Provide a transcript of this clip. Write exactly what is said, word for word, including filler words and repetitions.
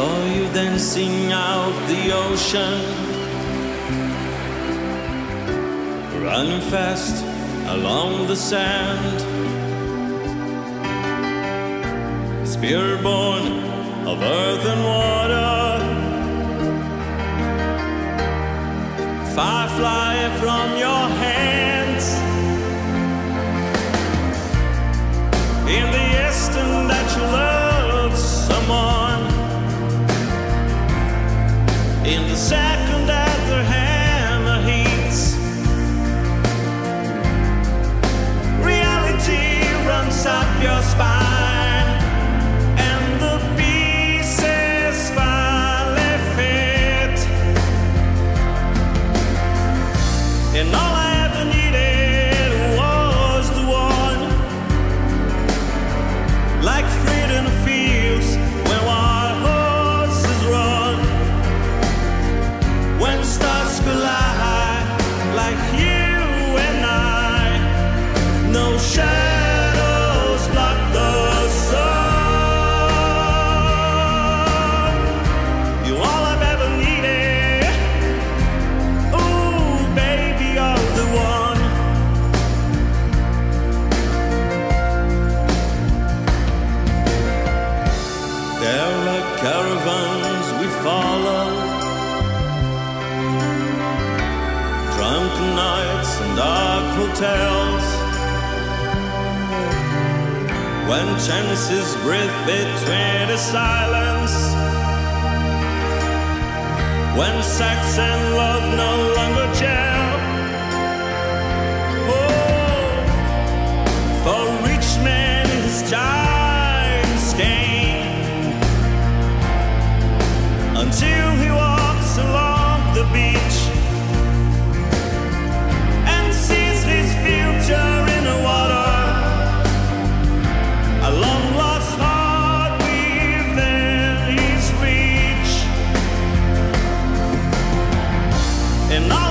saw you dancing out the ocean, running fast along the sand, spear born of earth and water, firefly from your hands. In the instant that you love someone, in the second that their hammer hits, reality runs up your spine, and the pieces finally fit. And all I ever needed was the one, like fruit in the fields when wild horses run, when stars collide, like you and I. No shadows block the sun. You're all I've ever needed. Ooh, baby, you're the one. There are caravans we follow, drunken nights and dark hotels, when chances breathe between the silence, when sex and love no longer gel. Oh, for a rich man his giants gain, until he walks along the beach and sees his future in the water, a long lost heart within his reach. And all